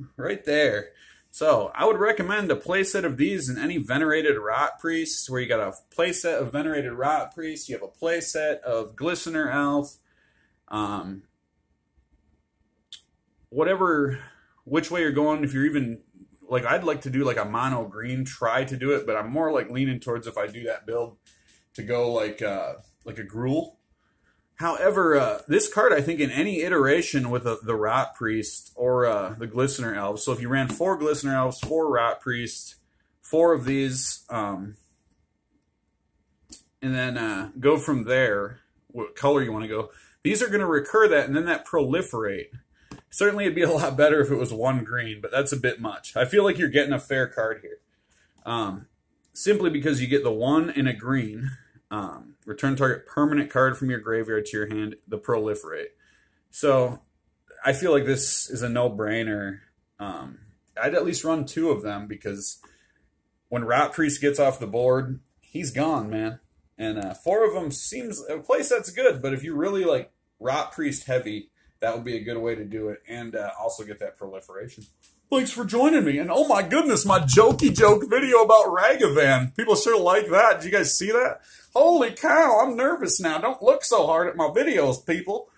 right there. So I would recommend a playset of these in any venerated rot priest, where you got a playset of venerated rot priest, you have a playset of glistener elf, whatever, which way you're going. If you're even like, I'd like to do like a mono green, try to do it, but I'm more like leaning towards, if I do that build, to go like a Gruul. However, this card, I think, in any iteration with the Rot Priest or the Glistener Elves, so if you ran 4 Glistener Elves, 4 Rot Priest, 4 of these, and then go from there, what color you want to go, these are going to recur that, and then that proliferate. Certainly, it'd be a lot better if it was 1 green, but that's a bit much. I feel like you're getting a fair card here. Simply because you get the 1 in a green, return target permanent card from your graveyard to your hand, the proliferate. So I feel like this is a no-brainer. I'd at least run 2 of them, because when Rot Priest gets off the board, he's gone, man. And 4 of them seems, a playset's good, but if you really like Rot Priest heavy, that would be a good way to do it, and also get that proliferation. Thanks for joining me, and oh my goodness, my jokey joke video about Ragavan. People sure like that. Did you guys see that? Holy cow, I'm nervous now. Don't look so hard at my videos, people.